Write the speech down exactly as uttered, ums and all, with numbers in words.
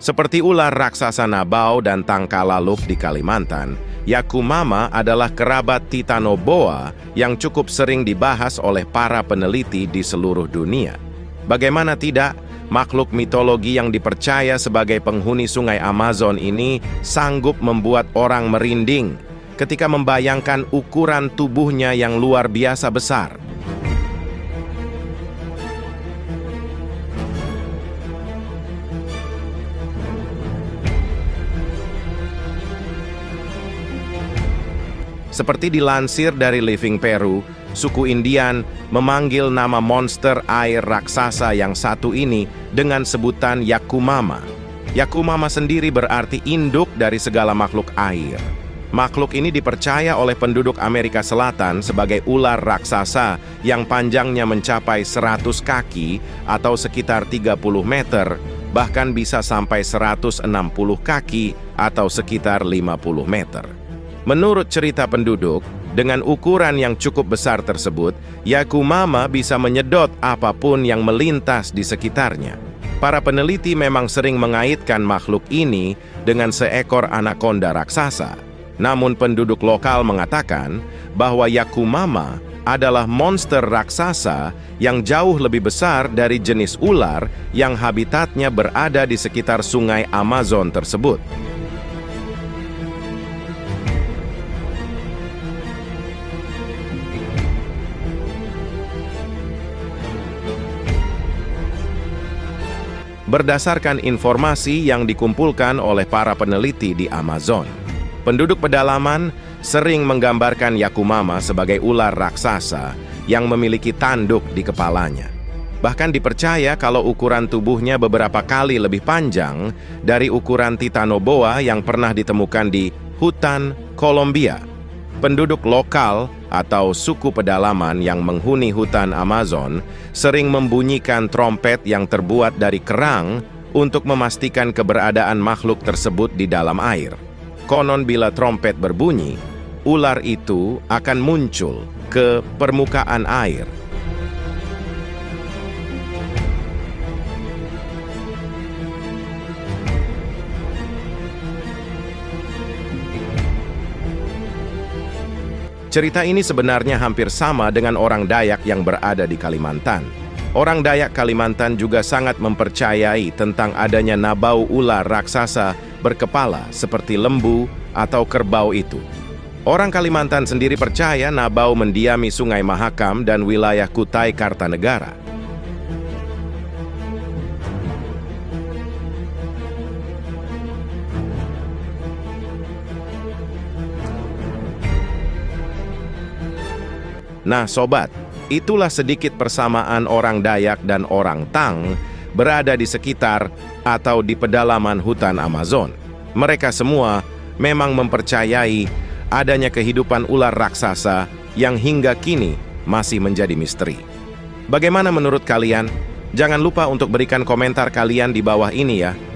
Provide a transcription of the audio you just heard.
Seperti ular raksasa Nabao dan Tangkalaluk di Kalimantan, Yakumama adalah kerabat Titanoboa yang cukup sering dibahas oleh para peneliti di seluruh dunia. Bagaimana tidak, makhluk mitologi yang dipercaya sebagai penghuni sungai Amazon ini sanggup membuat orang merinding ketika membayangkan ukuran tubuhnya yang luar biasa besar. Seperti dilansir dari Living Peru, suku Indian memanggil nama monster air raksasa yang satu ini dengan sebutan Yakumama. Yakumama sendiri berarti induk dari segala makhluk air. Makhluk ini dipercaya oleh penduduk Amerika Selatan sebagai ular raksasa yang panjangnya mencapai seratus kaki atau sekitar tiga puluh meter, bahkan bisa sampai seratus enam puluh kaki atau sekitar lima puluh meter. Menurut cerita penduduk, dengan ukuran yang cukup besar tersebut, Yakumama bisa menyedot apapun yang melintas di sekitarnya. Para peneliti memang sering mengaitkan makhluk ini dengan seekor anakonda raksasa. Namun penduduk lokal mengatakan bahwa Yakumama adalah monster raksasa yang jauh lebih besar dari jenis ular yang habitatnya berada di sekitar sungai Amazon tersebut. Berdasarkan informasi yang dikumpulkan oleh para peneliti di Amazon, penduduk pedalaman sering menggambarkan Yakumama sebagai ular raksasa yang memiliki tanduk di kepalanya. Bahkan dipercaya kalau ukuran tubuhnya beberapa kali lebih panjang dari ukuran Titanoboa yang pernah ditemukan di hutan Kolombia. Penduduk lokal atau suku pedalaman yang menghuni hutan Amazon sering membunyikan trompet yang terbuat dari kerang untuk memastikan keberadaan makhluk tersebut di dalam air. Konon bila trompet berbunyi, ular itu akan muncul ke permukaan air. Cerita ini sebenarnya hampir sama dengan orang Dayak yang berada di Kalimantan. Orang Dayak Kalimantan juga sangat mempercayai tentang adanya nabau ular raksasa berkepala seperti lembu atau kerbau itu. Orang Kalimantan sendiri percaya nabau mendiami Sungai Mahakam dan wilayah Kutai Kartanegara. Nah sobat, itulah sedikit persamaan orang Dayak dan orang Tang berada di sekitar atau di pedalaman hutan Amazon. Mereka semua memang mempercayai adanya kehidupan ular raksasa yang hingga kini masih menjadi misteri. Bagaimana menurut kalian? Jangan lupa untuk berikan komentar kalian di bawah ini ya.